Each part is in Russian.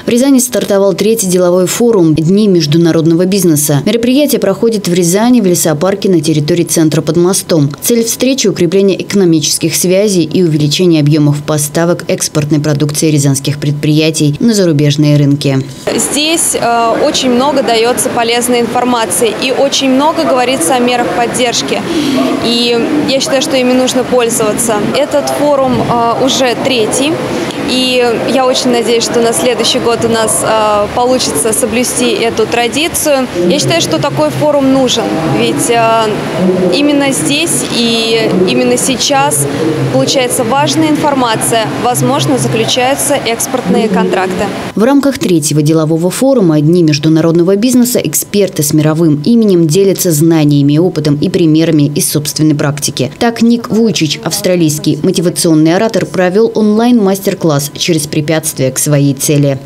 В Рязани стартовал 3-й деловой форум «Дни международного бизнеса». Мероприятие проходит в Рязани, в лесопарке на территории центра под мостом. Цель встречи – укрепление экономических связей и увеличение объемов поставок экспортной продукции рязанских предприятий на зарубежные рынки. Здесь очень много дается полезной информации и очень много говорится о мерах поддержки. И я считаю, что ими нужно пользоваться. Этот форум уже 3-й. И я очень надеюсь, что на следующий год у нас получится соблюсти эту традицию. Я считаю, что такой форум нужен, ведь именно здесь и именно сейчас получается важная информация, возможно, заключаются экспортные контракты. В рамках 3-го делового форума «Дни международного бизнеса» эксперты с мировым именем делятся знаниями, опытом и примерами из собственной практики. Так, Ник Вуйчич, австралийский мотивационный оратор, провел онлайн-мастер-класс через препятствия к своей цели.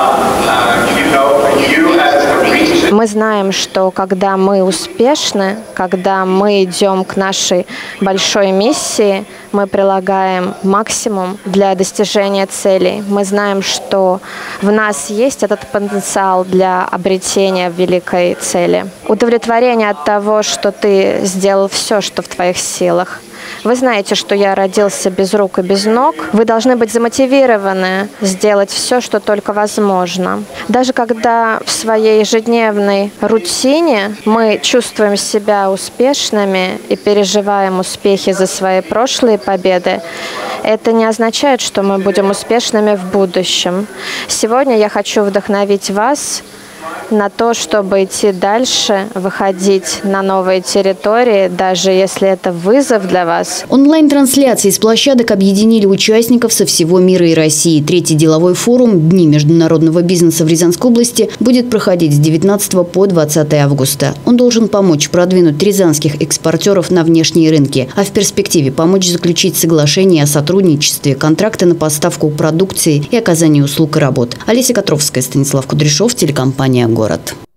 Мы знаем, что когда мы успешны, когда мы идем к нашей большой миссии, мы прилагаем максимум для достижения целей. Мы знаем, что в нас есть этот потенциал для обретения великой цели. Удовлетворение от того, что ты сделал все, что в твоих силах. Вы знаете, что я родился без рук и без ног. Вы должны быть замотивированы сделать все, что только возможно. Даже когда в своей ежедневной рутине мы чувствуем себя успешными и переживаем успехи за свои прошлые победы, это не означает, что мы будем успешными в будущем. Сегодня я хочу вдохновить вас на то, чтобы идти дальше, выходить на новые территории, даже если это вызов для вас. Онлайн-трансляции с площадок объединили участников со всего мира и России. 3-й деловой форум «Дни международного бизнеса» в Рязанской области будет проходить с 19 по 20 августа. Он должен помочь продвинуть рязанских экспортеров на внешние рынки, а в перспективе помочь заключить соглашение о сотрудничестве, контракты на поставку продукции и оказание услуг и работ. Олеся Котровская, Станислав Кудряшов, телекомпания «Город».